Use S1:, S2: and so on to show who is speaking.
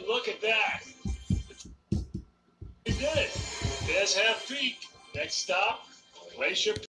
S1: look at that. You did it. There's Half Peak. Next stop, Glacier